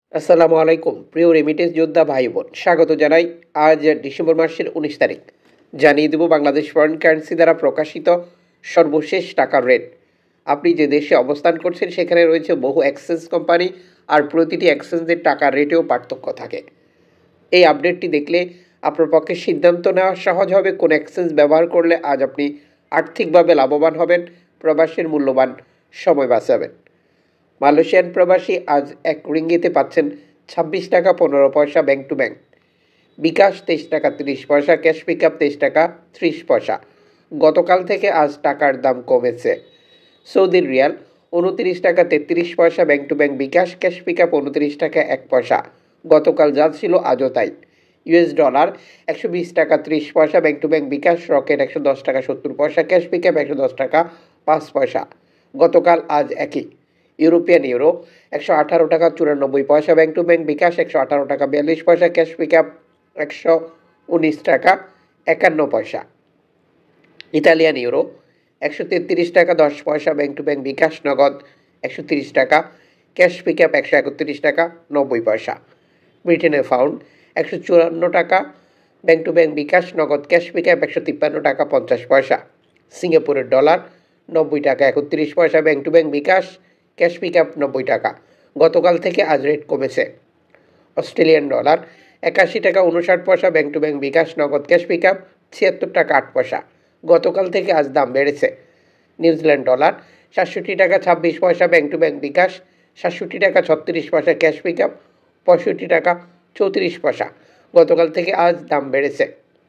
আসসালামু আলাইকুম প্রিয় রেমিটেন্স যোদ্ধা ভাই বোন, স্বাগত জানাই। আজ ডিসেম্বর মাসের 19 তারিখ। জানিয়ে দেব বাংলাদেশ ফরেন কারেন্সি দ্বারা প্রকাশিত সর্বশেষ টাকার রেট। আপনি যে দেশে অবস্থান করছেন সেখানে রয়েছে বহু এক্সচেঞ্জ কোম্পানি, আর প্রতিটি এক্সচেঞ্জের টাকার রেটেও পার্থক্য থাকে। এই আপডেটটি দেখলে আপনার পক্ষে সিদ্ধান্ত নেওয়া সহজ হবে কোন এক্সচেঞ্জ ব্যবহার করলে আজ আপনি আর্থিকভাবে লাভবান হবেন, প্রবাসের মূল্যবান সময় বাঁচাবেন। মালয়েশিয়ান প্রবাসী আজ এক রিঙ্গিতে পাচ্ছেন 26 টাকা 15 পয়সা ব্যাংক টু ব্যাংক। বিকাশ 23 টাকা 30 পয়সা, ক্যাশ পিক আপ 23 টাকা 30 পয়সা। গতকাল থেকে আজ টাকার দাম কমেছে। সৌদির রিয়াল 29 টাকা 33 পয়সা bank to bank bKash, cash pick up 29 টাকা 1 পয়সা। গতকাল যা ছিল আজও তাই। ইউএস ডলার 120 টাকা 30 পয়সা bank to bank bKash, Rocket 110 টাকা 70 পয়সা, ক্যাশ পিক আপ 110 টাকা 5 পয়সা। গতকাল আজ একই। ইউরোপিয়ান ইউরো 118 টাকা 94 পয়সা ব্যাংক টু ব্যাংক বিকাশ, 118 টাকা 42 পয়সা, ক্যাশ পিক আপ 119 টাকা 51 পয়সা। ইতালিয়ান ইউরো 133 টাকা 10 পয়সা ব্যাংক টু ব্যাংক বিকাশ, নগদ 130 টাকা, ক্যাশ পিক আপ 131 টাকা 90 পয়সা। ব্রিটেনের পাউন্ড 154 টাকা ব্যাংক টু ব্যাংক বিকাশ, নগদ ক্যাশ পিক আপ 153 টাকা 50 পয়সা। সিঙ্গাপুরের ডলার 90 টাকা 31 পয়সা bank to bank bKash, cash pick up 90 টাকা। গতকাল থেকে আজ রেট কমেছে। অস্ট্রেলিয়ান ডলার 81 টাকা 59 পয়সা ব্যাংক টু ব্যাংক বিকাশ, নগদ ক্যাশ পিক আপ 76 টাকা 8 পয়সা। গতকাল থেকে আজ দাম বেড়েছে। নিউজিল্যান্ড ডলার 67 টাকা 26 পয়সা ব্যাংক টু ব্যাংক বিকাশ, 67 টাকা 36 পয়সা ক্যাশ পিক আপ, 65 টাকা 34 পয়সা। গতকাল থেকে আজ দাম বেড়েছে।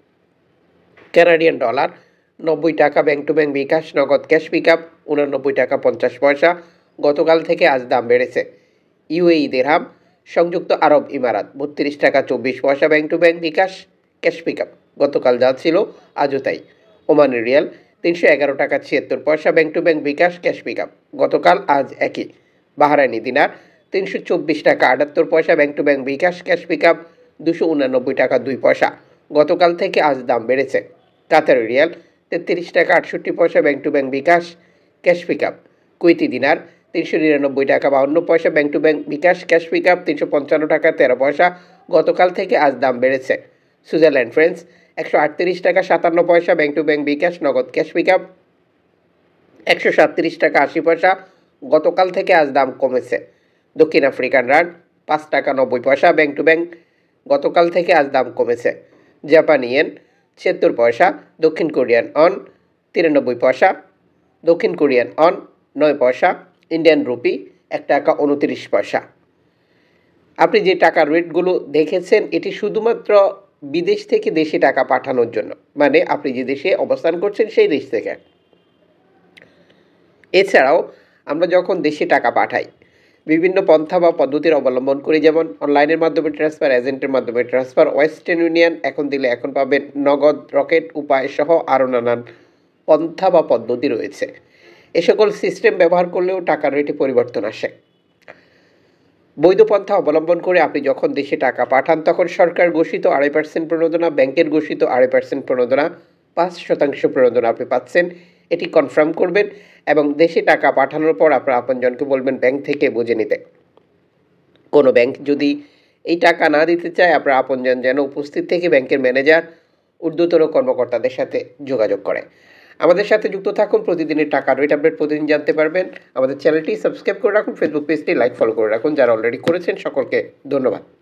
কানাডিয়ান ডলার 90 টাকা ব্যাংক টু ব্যাংক বিকাশ, নগদ ক্যাশ পিক আপ 89 টাকা 50 পয়সা। গতকাল থেকে আজ দাম বেড়েছে। ইউএই দিরহাম সংযুক্ত আরব ইমারাত 32 টাকা 24 পয়সা bank to bank bKash, cash pick up. গতকাল যা ছিল আজও তাই। ওমানের রিয়াল 311 টাকা 76 পয়সা bank to bank bKash, cash pick up. গতকাল আজ একই। বাহারাইনি দিনার 324 টাকা 78 পয়সা bank to bank bKash, cash pick up 289 টাকা 2 পয়সা। গতকাল থেকে আজ দাম বেড়েছে। কাতারি রিয়াল 33 টাকা 68 পয়সা bank to bank bKash, cash pick up. Kuwaiti dinar 399 টাকা 52 পয়সা bank to bank bKash, cash pick up 355 টাকা 13 পয়সা। গতকাল থেকে আজ দাম বেড়েছে। সুইজারল্যান্ড ফ্রেন্স 138 টাকা 57 পয়সা ব্যাংক টু ব্যাংক বিকাশ, নগদ ক্যাশ পিক আপ 137 টাকা 80 পয়সা। গতকাল থেকে আজ দাম কমেছে। দক্ষিণ আফ্রিকান রান 5 টাকা 90 পয়সা ব্যাংক টু ব্যাংক। গতকাল থেকে আজ দাম কমেছে। জাপানি ইয়েন 76 পয়সা। দক্ষিণ কোরিয়ান অন 93 পয়সা। দক্ষিণ কোরিয়ান অন 9 পয়সা। ইন্ডিয়ান রুপি 1 টাকা 29 পয়সা। আপনি যে টাকার রেটগুলো দেখেছেন এটি শুধুমাত্র বিদেশ থেকে দেশে টাকা পাঠানোর জন্য, মানে আপনি যে দেশে অবস্থান করছেন সেই দেশ থেকে। এছাড়াও আমরা যখন দেশে টাকা পাঠাই বিভিন্ন পন্থা বা পদ্ধতির অবলম্বন করি, যেমন অনলাইনের মাধ্যমে ট্রান্সফার, এজেন্টের মাধ্যমে ট্রান্সফার, ওয়েস্টার্ন ইউনিয়ন এখন দিলে এখন পাবেন, নগদ, রকেট উপায় সহ আরও নানান পন্থা বা পদ্ধতি রয়েছে। এ সকল সিস্টেম ব্যবহার করলেও টাকার রেটে পরিবর্তন আসে। বৈধ পন্থা অবলম্বন করে আপনি যখন দেশে টাকা পাঠান তখন সরকার ঘোষিত 2.5% প্রণোদনা, ব্যাংকের ঘোষিত 2.5% প্রণোদনা, 5% প্রণোদনা আপনি পাচ্ছেন। এটি কনফার্ম করবেন এবং দেশে টাকা পাঠানোর পর আপনার আপনজনকে বলবেন ব্যাংক থেকে বুঝে নিতে। কোনো ব্যাংক যদি এই টাকা না দিতে চায় আপনার আপনজন যেন উপস্থিত থেকে ব্যাংকের ম্যানেজার, ঊর্ধ্বতর কর্মকর্তাদের সাথে যোগাযোগ করে। আমাদের সাথে যুক্ত থাকুন, প্রতিদিনের টাকার রেট আপডেট প্রতিদিন জানতে পারবেন। আমাদের চ্যানেলটি সাবস্ক্রাইব করে রাখুন, ফেসবুক পেজটি লাইক ফলো করে রাখুন। যারা অলরেডি করেছেন সকলকে ধন্যবাদ।